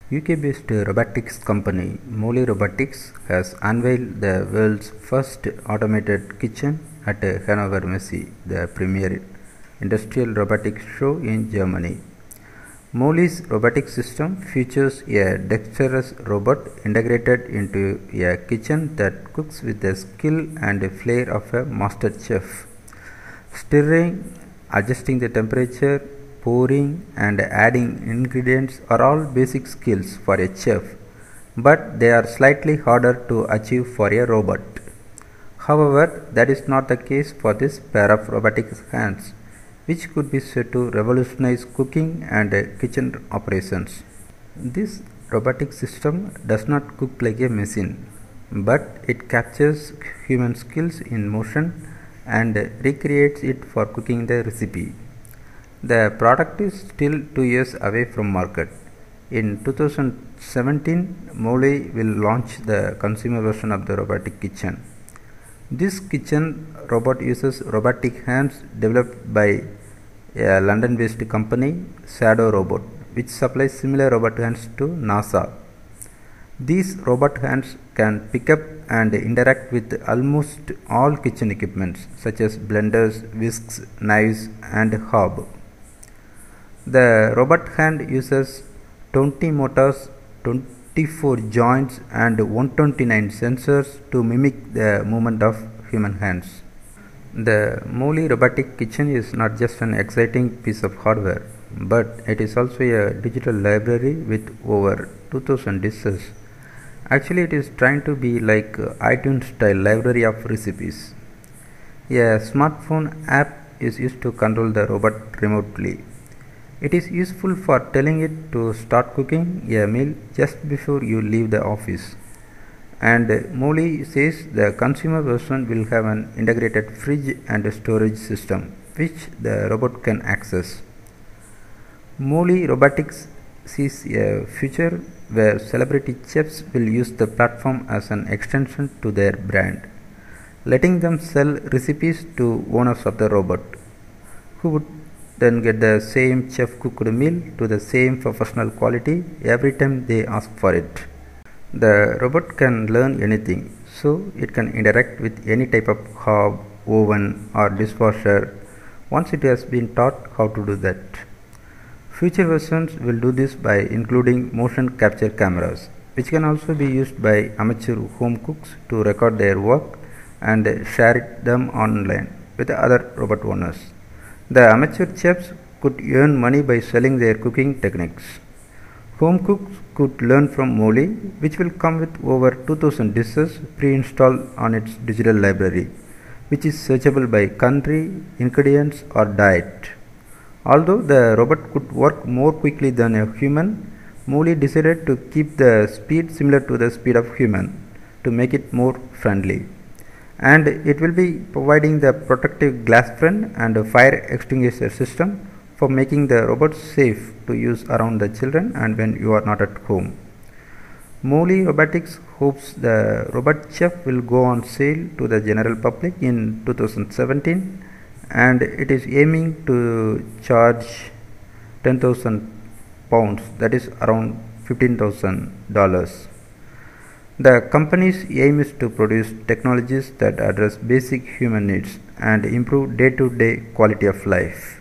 UK-based robotics company Moley Robotics has unveiled the world's first automated kitchen at Hanover Messe, the premier industrial robotics show in Germany. Moley's robotic system features a dexterous robot integrated into a kitchen that cooks with the skill and flair of a master chef. Stirring, adjusting the temperature, pouring and adding ingredients are all basic skills for a chef, but they are slightly harder to achieve for a robot. However, that is not the case for this pair of robotic hands, which could be said to revolutionize cooking and kitchen operations. This robotic system does not cook like a machine, but it captures human skills in motion and recreates it for cooking the recipe. The product is still 2 years away from market. In 2017, Moley will launch the consumer version of the robotic kitchen. This kitchen robot uses robotic hands developed by a London-based company, Shadow Robot, which supplies similar robot hands to NASA. These robot hands can pick up and interact with almost all kitchen equipments such as blenders, whisks, knives, and hob. The robot hand uses 20 motors, 24 joints and 129 sensors to mimic the movement of human hands. The Moley Robotic Kitchen is not just an exciting piece of hardware, but it is also a digital library with over 2000 dishes. Actually, it is trying to be like iTunes style library of recipes. A smartphone app is used to control the robot remotely. It is useful for telling it to start cooking a meal just before you leave the office. And Moley says the consumer version will have an integrated fridge and storage system which the robot can access. Moley Robotics sees a future where celebrity chefs will use the platform as an extension to their brand, letting them sell recipes to owners of the robot, who would then get the same chef cooked meal to the same professional quality every time they ask for it. The robot can learn anything, so it can interact with any type of hob, oven or dishwasher once it has been taught how to do that. Future versions will do this by including motion capture cameras, which can also be used by amateur home cooks to record their work and share them online with other robot owners. The amateur chefs could earn money by selling their cooking techniques. Home cooks could learn from Moley, which will come with over 2000 dishes pre-installed on its digital library, which is searchable by country, ingredients or diet. Although the robot could work more quickly than a human, Moley decided to keep the speed similar to the speed of human to make it more friendly. And it will be providing the protective glass front and a fire extinguisher system for making the robot safe to use around the children and when you are not at home. Moley Robotics hopes the robot chef will go on sale to the general public in 2017, and it is aiming to charge £10,000, that is around $15,000. The company's aim is to produce technologies that address basic human needs and improve day-to-day quality of life.